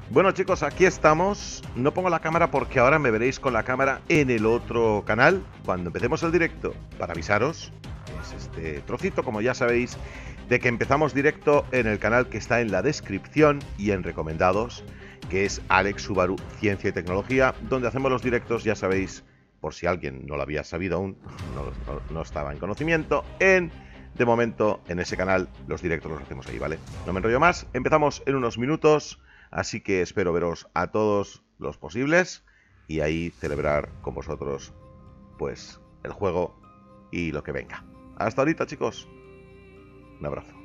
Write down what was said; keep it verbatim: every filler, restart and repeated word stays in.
Bueno chicos, aquí estamos. No pongo la cámara porque ahora me veréis con la cámara en el otro canal cuando empecemos el directo. Para avisaros, es este trocito, como ya sabéis, de que empezamos directo en el canal que está en la descripción y en recomendados, que es Alex Subaru Ciencia y Tecnología, donde hacemos los directos, ya sabéis, por si alguien no lo había sabido aún, no, no, no estaba en conocimiento, en... De momento, en ese canal, los directos los hacemos ahí, ¿vale? No me enrollo más, empezamos en unos minutos, así que espero veros a todos los posibles y ahí celebrar con vosotros, pues, el juego y lo que venga. Hasta ahorita, chicos. Un abrazo.